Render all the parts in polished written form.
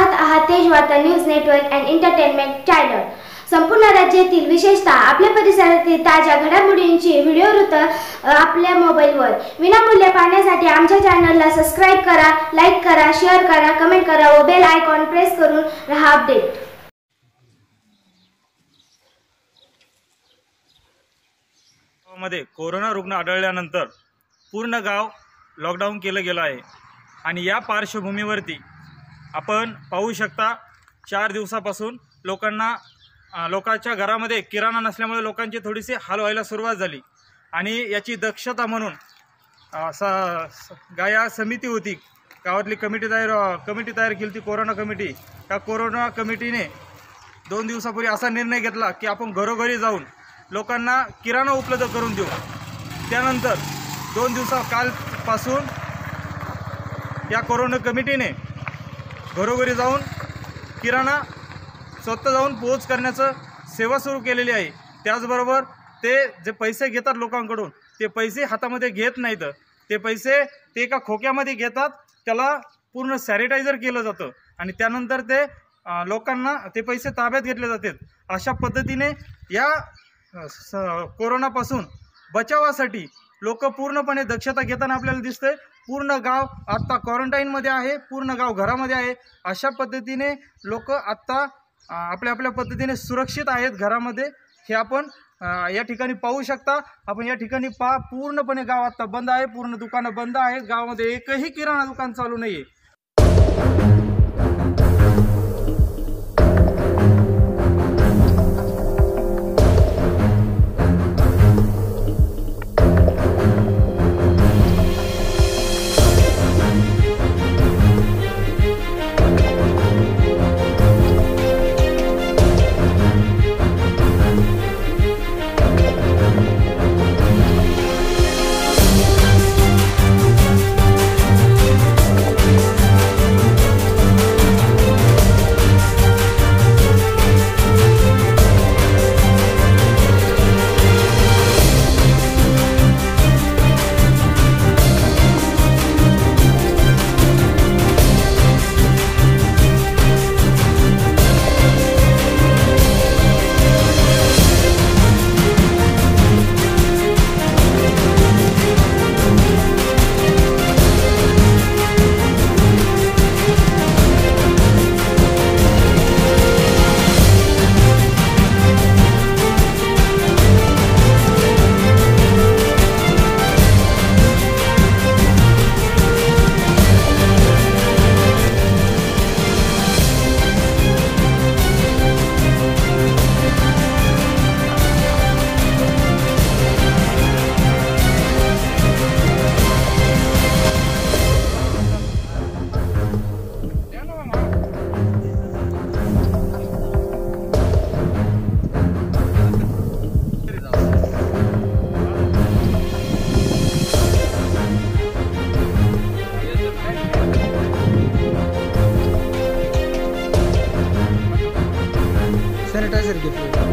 पाहत आहात Tejvarta news network and entertainment channel. संपूर्ण राज्यातील विशेषतः आपल्या परिसरातील ताज्या घडामोडींची व्हिडिओ वृत्त आपल्या मोबाईलवर विनामूल्य पाहण्यासाठी आमच्या चॅनलला सबस्क्राइब करा, लाईक करा, शेअर करा, कमेंट करा व बेल आयकॉन प्रेस करून रहा अपडेट। मध्ये कोरोना रुग्ण आढळल्यानंतर पूर्ण गाव लॉकडाऊन केलं गेलं आहे आणि या पार्श्वभूमीवरती आपण पाहू शकता 4 दिवसापासून लोकांच्या घरामध्ये किराणा नसल्यामुळे लोकांची थोडीशी हाल व्हायला सुरुवात झाली आणि याची दक्षता म्हणून गाया समिती होती, गावातली कमिटी तयार केली ती कोरोना कमिटी। त्या कोरोना कमिटीने 2 दिवसापूर्वी असा निर्णय घेतला की आपण घरोघरी जाऊन लोकांना किराणा उपलब्ध करून देऊ। त्यानंतर 2 कालपासून या कोरोना कमिटीने घरोघरी जाऊन किराणा स्वतः जाऊन पोहोच करण्याचं सेवा सुरू केलेली आहे। त्याचबरोबर ते जे पैसे घेतात लोकांकडून ते पैसे हातामध्ये घेत नाहीत, ते पैसे ते एका खोक्यामध्ये घेतात, त्याला पूर्ण सॅनिटायझर केलं जातं आणि त्यानंतर ते लोकांना ते पैसे ताब्यात घेतले जातात। अशा पद्धतीने या कोरोनापासून बचावासाठी लोक पूर्णपणे दक्षता घेताना आपल्याला दिसतंय। पूर्ण गाव आता क्वारंटाईनमध्ये आहे, पूर्ण गाव घरामध्ये आहे। अशा पद्धतीने लोक आता आपल्या पद्धतीने सुरक्षित आहेत घरामध्ये, हे आपण या ठिकाणी पाहू शकता। आपण या ठिकाणी पूर्णपणे गाव आता बंद आहे, पूर्ण दुकानं बंद आहेत, गावामध्ये एकही किराणा दुकान चालू नाहीये। सॅनिटायझर घेतलं।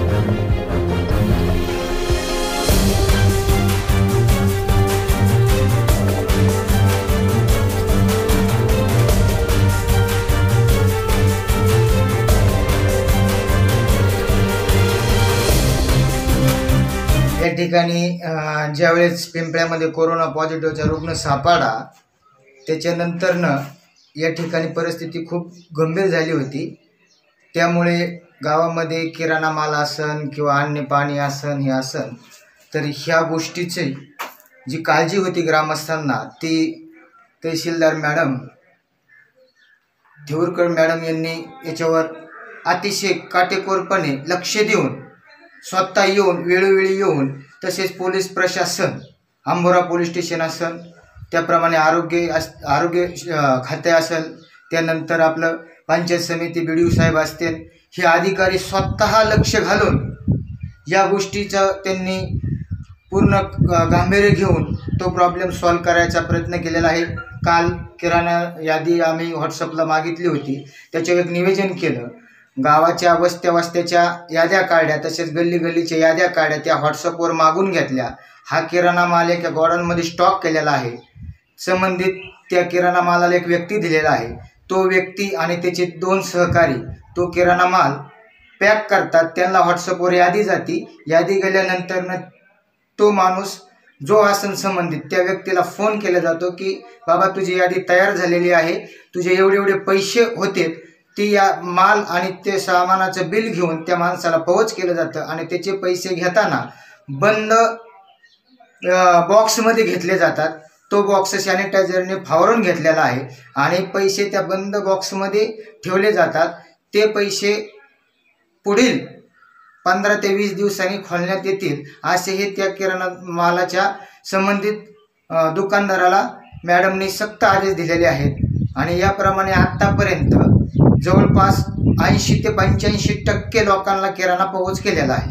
या ठिकाणी ज्यावेळेस पिंपळ्यामध्ये कोरोना पॉझिटिव्हचा रुग्ण सापडला त्याच्यानंतरनं या ठिकाणी परिस्थिती खूप गंभीर झाली होती। त्यामुळे गावामध्ये किराणा माल असन किंवा अन्य पाणी असन हे असन, तर ह्या गोष्टीची जी काळजी होती ग्रामस्थांना ती तहसीलदार मॅडम देऊरकर मॅडम यांनी याच्यावर अतिशय काटेकोरपणे लक्ष देऊन स्वतः येऊन वेळोवेळी येऊन, तसेच पोलीस प्रशासन अंबोरा पोलीस स्टेशन असेल, त्याप्रमाणे आरोग्य खाते असेल, त्यानंतर आपलं पंचायत समिती BDO साहेब असतील, हे अधिकारी स्वतः लक्ष घालून या गोष्टीचं त्यांनी पूर्ण गांभीर्य घेऊन तो प्रॉब्लेम सॉल्व करायचा प्रयत्न केलेला आहे। काल किराणा यादी आम्ही व्हॉट्सअपला मागितली होती, त्याच्यावर एक निवेदन केलं, गावाच्या वस्त्याच्या याद्या काढल्या, तसेच गल्लीच्या याद्या काढल्या, त्या व्हॉट्सअपवर मागून घेतल्या। हा किराणा माल एका गोडाऊनमध्ये स्टॉक केलेला आहे, संबंधित त्या किराणा मालाला एक व्यक्ती दिलेला आहे, तो व्यक्ती आणि त्याचे 2 सहकारी तो किराणा माल पॅक करतात. त्यांना व्हॉट्सअपवर यादी जाती. यादी गेल्यानंतर तो माणूस जो असेल संबंधित त्या व्यक्तीला फोन केला जातो की बाबा तुझी यादी तयार झालेली आहे, तुझे एवढे एवढे पैसे होते, ती या माल आणि ते सामानाचं बिल घेऊन त्या माणसाला पवच केलं जातं आणि त्याचे पैसे घेताना बंद बॉक्समध्ये घेतले जातात. तो बॉक्स सॅनिटायझरने फावरून घेतलेला आहे आणि पैसे त्या बंद बॉक्समध्ये ठेवले जातात. ते पैसे पुढील 15 ते 20 दिवसांनी खोलण्यात येतील असे हे त्या किराणा मालाच्या संबंधित दुकानदाराला मॅडमनी सक्त आदेश दिलेले आहेत आणि याप्रमाणे आत्तापर्यंत जवळपास 80 ते 85% लोकांना किराणा पवच केलेला आहे.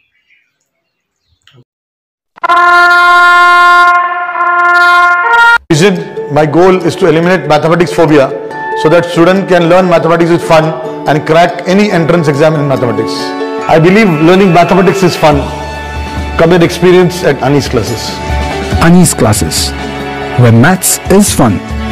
My goal is to eliminate mathematics phobia so that students can learn mathematics with fun and crack any entrance exam in mathematics. I believe learning mathematics is fun. Come and experience at Ani's classes. Ani's classes, where maths is fun.